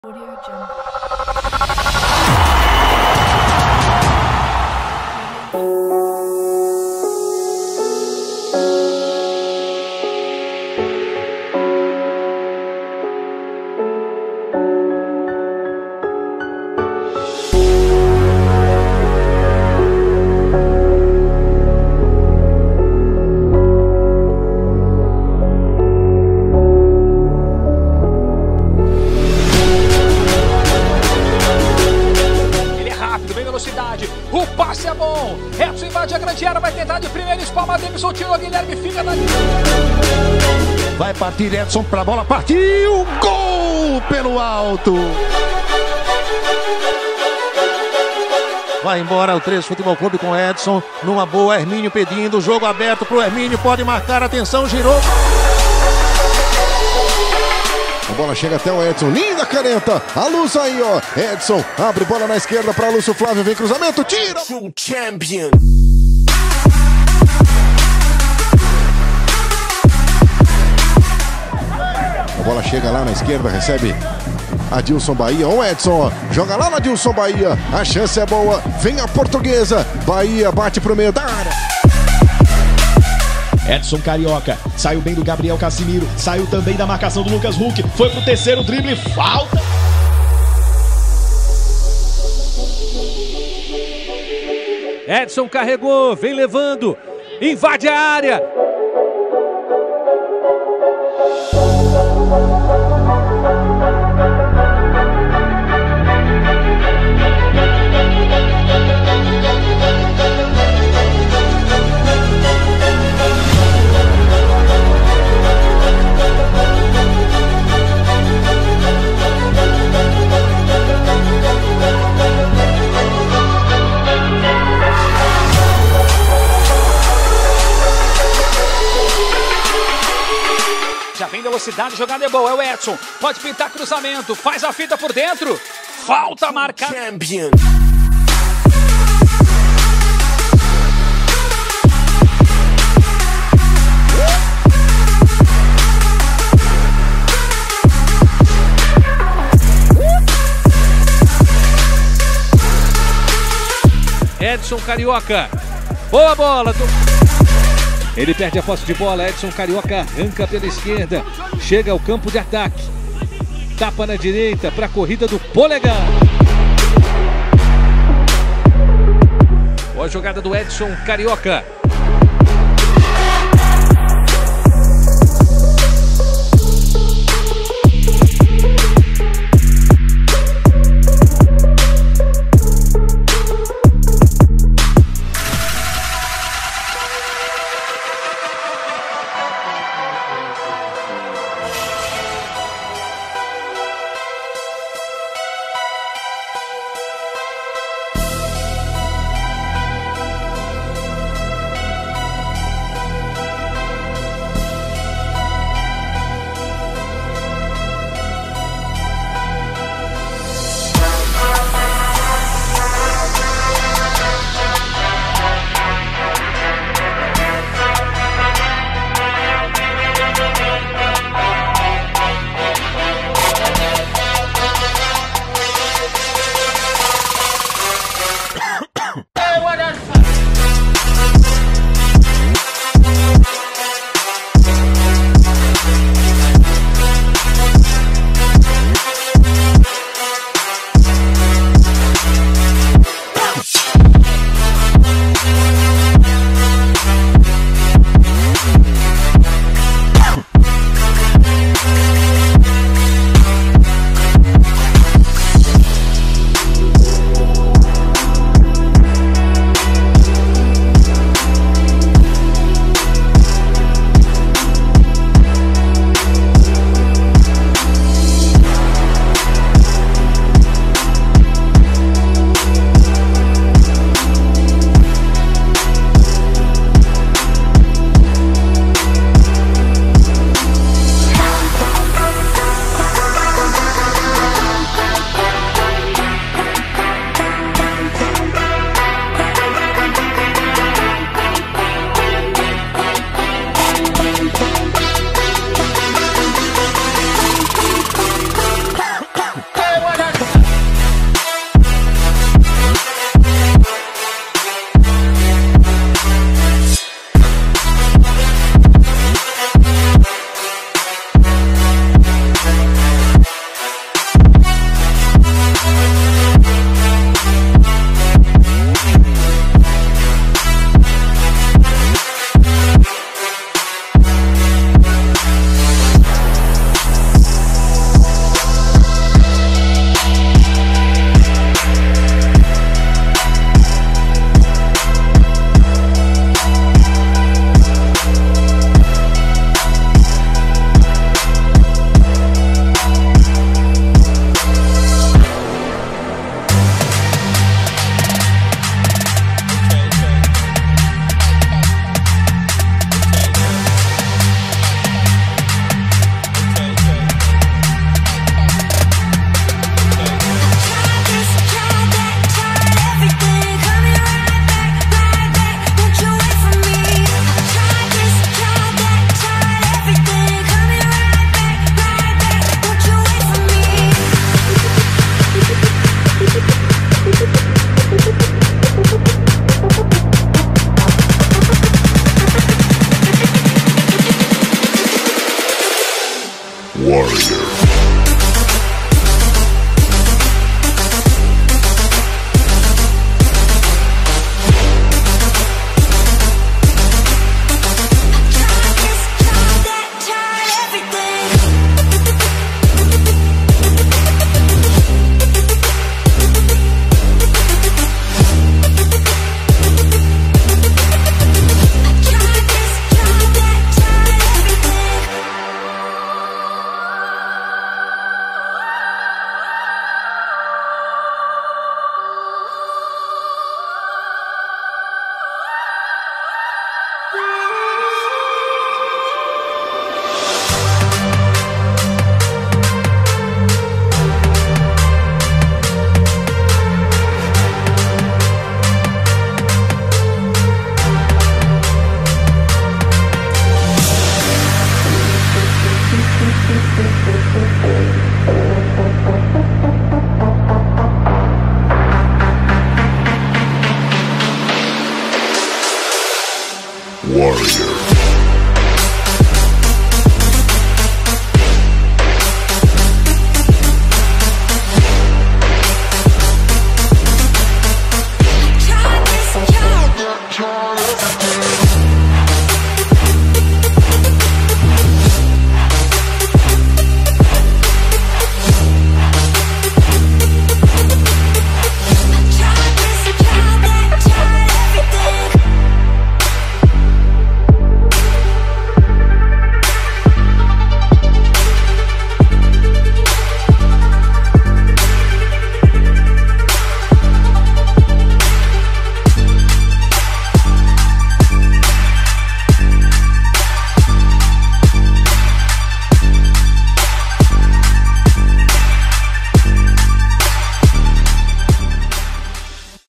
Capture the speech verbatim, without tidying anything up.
Audio Jungle. Velocidade, o passe é bom, Edson invade a grande área, vai tentar de primeira, espalma, Davidson tirou, Guilherme fica na... Vai partir Edson pra bola, partiu, gol pelo alto. Vai embora o três Futebol Clube com Edson, numa boa, Hermínio pedindo, jogo aberto pro Hermínio, pode marcar, atenção, girou. A bola chega até o Edson, linda caneta, a luz aí, ó. Edson abre bola na esquerda para Lúcio Flávio, vem cruzamento, tira. True champion. A bola chega lá na esquerda, recebe Adilson Bahia, o Edson, ó, joga lá no Adilson Bahia, a chance é boa, vem a Portuguesa, Bahia bate pro meio da área. Edson Carioca, saiu bem do Gabriel Casimiro, saiu também da marcação do Lucas Huck, foi pro terceiro drible, falta! Edson carregou, vem levando, invade a área! Já vem velocidade, jogada é boa, é o Edson, pode pintar cruzamento, faz a fita por dentro, falta marcada. Champion. Edson Carioca, boa bola do... Ele perde a posse de bola, Edson Carioca arranca pela esquerda, chega ao campo de ataque, tapa na direita para a corrida do Polegar. Boa jogada do Edson Carioca.